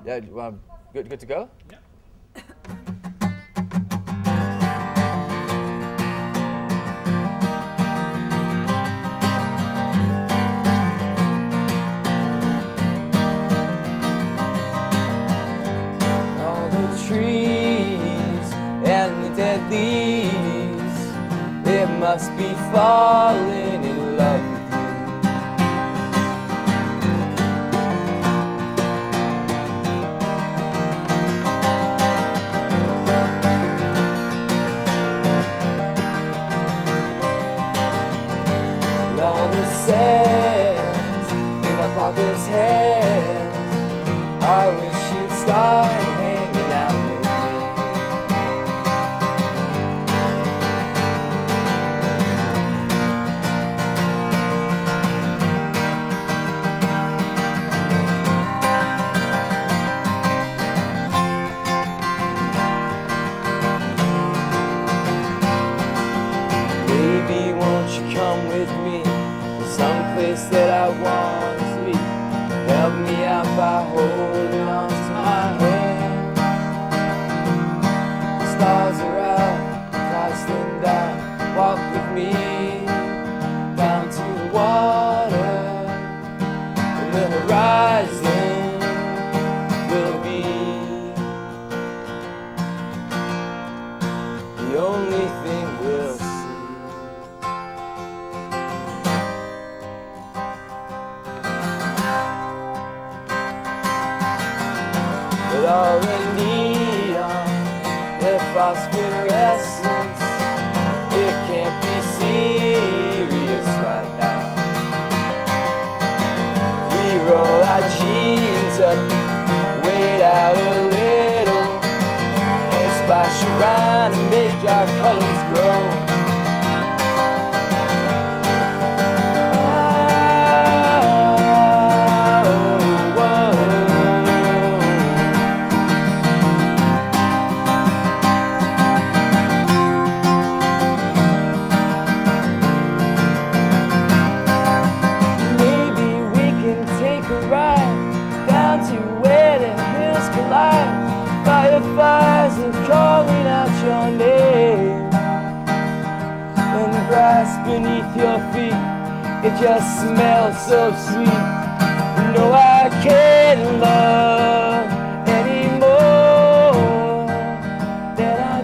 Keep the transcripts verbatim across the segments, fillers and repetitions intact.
Yeah, um, good, good to go? Yeah. All the trees and the dead leaves, it must be falling in love with you. All the sands in my pocket's hands, I wish you'd start hanging out with me. Baby, won't you come with me to some place that I want to be? Help me out by holding on to my hand. The stars are out, clouds thin down. Walk with me down to the water, and the horizon will be the only thing we'll see. But all the neon, the phosphorescence, it can't be serious right now. We roll our jeans up, wait out a little, and splash around and make our colors grow. Fireflies are calling out your name, and the grass beneath your feet, it just smells so sweet. No, I can't love anymore than I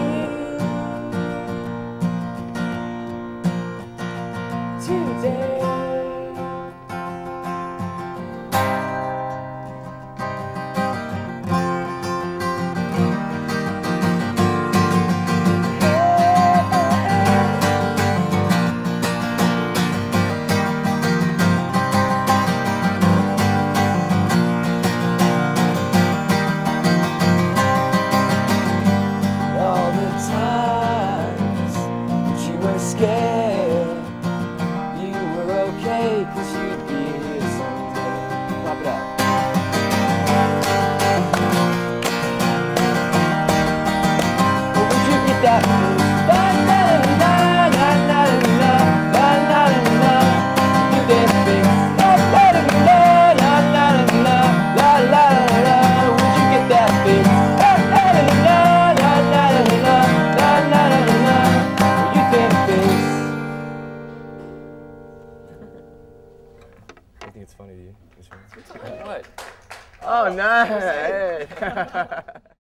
do today. Scared you were okay, 'cause you'd be here someday. Pop it up. Well, would you get that blues? La la la la la la la la la la. You that thing. La la la la la la la la la. Would you get that thing? La la la la la la la la la la. You think things. I think it's funny to you. What? Oh, nice.